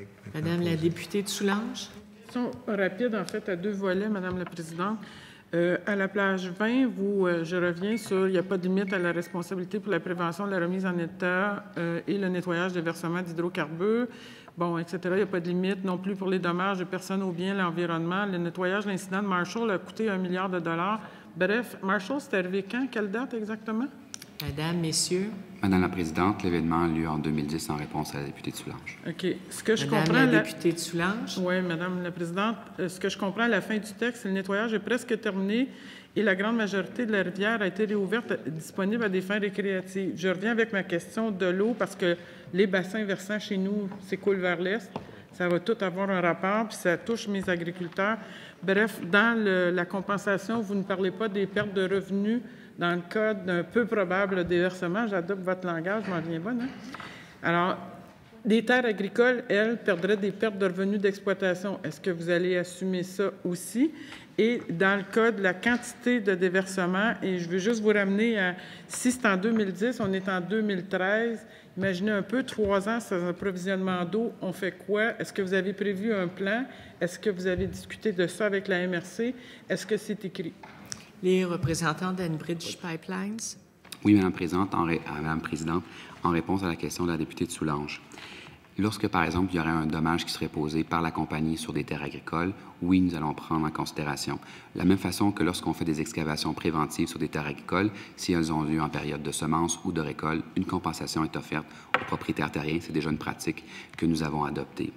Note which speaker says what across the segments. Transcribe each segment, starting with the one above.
Speaker 1: Madame la députée de Soulanges.
Speaker 2: Question rapide, en fait, à deux volets, Madame la Présidente. À la plage 20, je reviens sur il n'y a pas de limite à la responsabilité pour la prévention de la remise en état et le nettoyage des versements d'hydrocarbures, bon, etc. Il n'y a pas de limite non plus pour les dommages de personnes aux biens, l'environnement. Le nettoyage de l'incident de Marshall a coûté 1 milliard de dollars. Bref, Marshall, c'est arrivé quand? Quelle date exactement?
Speaker 1: Madame, Messieurs.
Speaker 3: Madame la Présidente, l'événement a lieu en 2010 en réponse à la députée de Soulanges.
Speaker 2: OK. Ce que je
Speaker 1: Madame
Speaker 2: comprends...
Speaker 1: la députée de Soulanges.
Speaker 2: Oui, Madame la Présidente. Ce que je comprends à la fin du texte, c'est le nettoyage est presque terminé et la grande majorité de la rivière a été réouverte, disponible à des fins récréatives. Je reviens avec ma question de l'eau parce que les bassins versants chez nous s'écoulent vers l'est. Ça va tout avoir un rapport, puis ça touche mes agriculteurs. Bref, dans la compensation, vous ne parlez pas des pertes de revenus dans le cas d'un peu probable déversement. J'adopte votre langage, je m'en viens bonne. Hein? Alors, les terres agricoles, elles, perdraient des pertes de revenus d'exploitation. Est-ce que vous allez assumer ça aussi? Et dans le cas de la quantité de déversement, et je veux juste vous ramener à, si c'est en 2010, on est en 2013, imaginez un peu, 3 ans sans approvisionnement d'eau, on fait quoi? Est-ce que vous avez prévu un plan? Est-ce que vous avez discuté de ça avec la MRC? Est-ce que c'est écrit?
Speaker 1: Les représentants d'Enbridge Pipelines.
Speaker 3: Oui, Madame la Présidente, en réponse à la question de la députée de Soulanges. Lorsque, par exemple, il y aurait un dommage qui serait posé par la compagnie sur des terres agricoles, oui, nous allons prendre en considération. De la même façon que lorsqu'on fait des excavations préventives sur des terres agricoles, si elles ont lieu en période de semences ou de récolte, une compensation est offerte aux propriétaires terriens. C'est déjà une pratique que nous avons adoptée.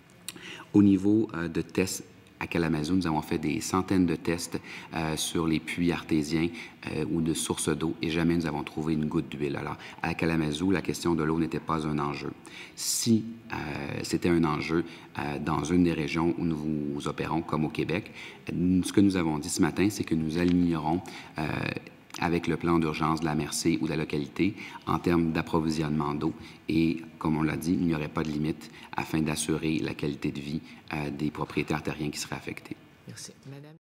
Speaker 3: Au niveau de tests, à Kalamazoo, nous avons fait des centaines de tests sur les puits artésiens ou de sources d'eau et jamais nous avons trouvé une goutte d'huile. Alors, à Kalamazoo, la question de l'eau n'était pas un enjeu. Si c'était un enjeu dans une des régions où nous opérons, comme au Québec, ce que nous avons dit ce matin, c'est que nous alignerons avec le plan d'urgence de la MRC ou de la localité en termes d'approvisionnement d'eau. Et, comme on l'a dit, il n'y aurait pas de limite afin d'assurer la qualité de vie des propriétaires terriens qui seraient affectés.
Speaker 1: Merci. Madame.